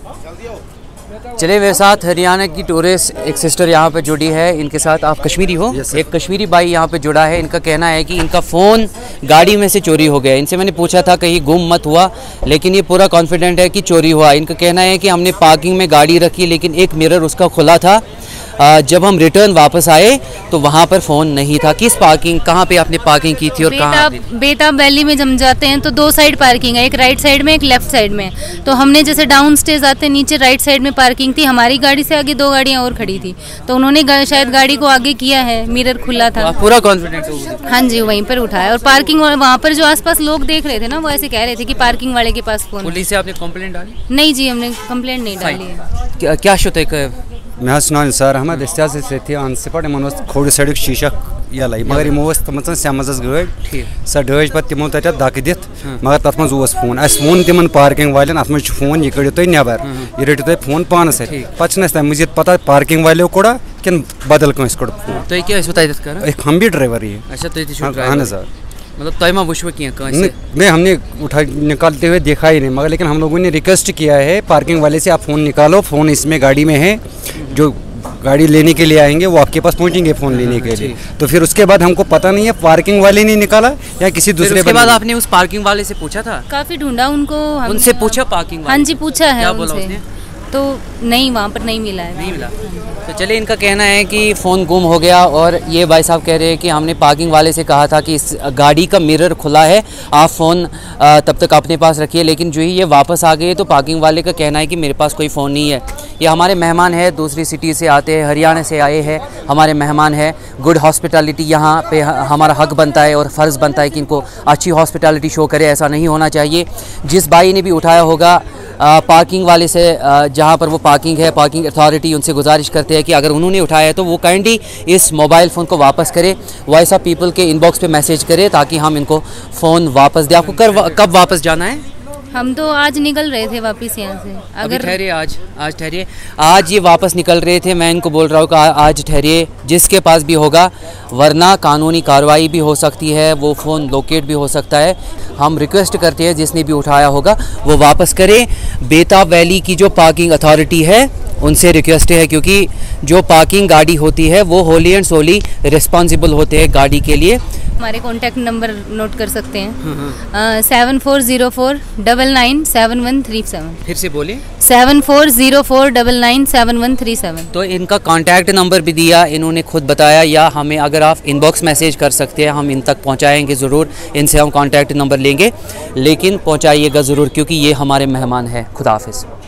चले मेरे साथ हरियाणा की टूरिस्ट एक सिस्टर यहाँ पे जुड़ी है, इनके साथ आप कश्मीरी हो? एक कश्मीरी भाई यहाँ पे जुड़ा है। इनका कहना है कि इनका फ़ोन गाड़ी में से चोरी हो गया। इनसे मैंने पूछा था कहीं गुम मत हुआ, लेकिन ये पूरा कॉन्फिडेंट है कि चोरी हुआ। इनका कहना है कि हमने पार्किंग में गाड़ी रखी लेकिन एक मिरर उसका खुला था। जब हम रिटर्न वापस आए तो वहाँ पर फ़ोन नहीं था। किस पार्किंग, कहाँ पे आपने पार्किंग की थी और कहाँ? बेताब वैली में जम जाते हैं तो 2 साइड पार्किंग है, एक राइट साइड में एक लेफ्ट साइड में। तो हमने जैसे डाउन स्टेज आते हैं नीचे राइट साइड में पार्किंग थी, हमारी गाड़ी से आगे 2 गाड़ियाँ और खड़ी थी, तो उन्होंने शायद गाड़ी को आगे किया है, मिरर खुला था। पूरा कॉन्फिडेंस? हाँ जी, वहीं पर उठाया। और पार्किंग वहाँ पर जो आसपास लोग देख रहे थे ना, वो ऐसे कह रहे थे कि पार्किंग वाले के पास फोन। पुलिस से आपने कंप्लेंट डाली? नहीं जी, हमने कंप्लेंट नहीं डाली है। क्या शुते मैं सुनान सर हम दस्तियाज से अनसिपट इन खोड़ सड़क शीशा यल मगर यमो तम सेमज गाड़ी सो डज पे तमो तक धक् दिथ मगर तथ मज फोन अस वोन तिमन पार्किंग वाले अत मज फोन यह कड़ो तुम नबर यह रटो तुम फोन पानस पे तम मजीद पता पार्किंग वाले कोड़ा कि बदल कंस कोड़ फोन हम भी ड्राइवर ही अहन सर मतलब तयमा वुशव नहीं, हमने उठा निकालते हुए देखा ही नहीं, मगर लेकिन हम लोगों ने रिक्वेस्ट किया है पार्किंग वाले से आप फ़ोन निकालो, फ़ोन इसमें गाड़ी में है, जो गाड़ी लेने के लिए आएंगे वो आपके पास पहुंचेंगे फ़ोन लेने के लिए। तो फिर उसके बाद हमको पता नहीं है पार्किंग वाले ने निकाला या किसी दूसरे। उसके बाद आपने उस पार्किंग वाले से पूछा था? काफ़ी ढूंढा उनको, उनसे पूछा पार्किंग वाले? हाँ जी, पूछा है। क्या बोला उसने? तो नहीं, वहाँ पर नहीं मिला है। नहीं मिला। तो चलिए, इनका कहना है कि फ़ोन गुम हो गया और ये भाई साहब कह रहे हैं कि हमने पार्किंग वाले से कहा था कि इस गाड़ी का मिरर खुला है, आप फ़ोन तब तक अपने पास रखिए, लेकिन जो ही ये वापस आ गए तो पार्किंग वाले का कहना है कि मेरे पास कोई फ़ोन नहीं है। ये हमारे मेहमान है, दूसरी सिटी से आते हैं, हरियाणा से आए हैं, हमारे मेहमान है। गुड हॉस्पिटैलिटी यहाँ पे हमारा हक बनता है और फ़र्ज़ बनता है कि इनको अच्छी हॉस्पिटैलिटी शो करे। ऐसा नहीं होना चाहिए। जिस भाई ने भी उठाया होगा पार्किंग वाले से, जहाँ पर वो पार्किंग है, पार्किंग अथॉरिटी, उनसे गुजारिश करते हैं कि अगर उन्होंने उठाया है तो वो काइंडली इस मोबाइल फ़ोन को वापस करे, वॉइस ऑफ पीपल के इनबॉक्स पे मैसेज करे ताकि हम इनको फ़ोन वापस दें। आपको कब वापस जाना है? हम तो आज निकल रहे थे वापस यहाँ से। अगर ठहरिए, आज ठहरिए, आज ये वापस निकल रहे थे। मैं इनको बोल रहा हूँ कि आज ठहरिए, जिसके पास भी होगा, वरना कानूनी कार्रवाई भी हो सकती है, वो फ़ोन लोकेट भी हो सकता है। हम रिक्वेस्ट करते हैं जिसने भी उठाया होगा वो वापस करे। बेताब वैली की जो पार्किंग अथॉरिटी है उनसे रिक्वेस्ट है, क्योंकि जो पार्किंग गाड़ी होती है वो होली एंड सोली रिस्पॉन्सिबल होते हैं गाड़ी के लिए। हमारे कॉन्टैक्ट नंबर नोट कर सकते हैं, 7404997137। फिर से बोलिए, 7404997137। तो इनका कॉन्टैक्ट नंबर भी दिया, इन्होंने खुद बताया, या हमें अगर आप इनबॉक्स मैसेज कर सकते हैं, हम इन तक पहुंचाएंगे ज़रूर। इनसे हम कॉन्टैक्ट नंबर लेंगे, लेकिन पहुंचाइएगा ज़रूर क्योंकि ये हमारे मेहमान हैं। खुदा हाफिज़।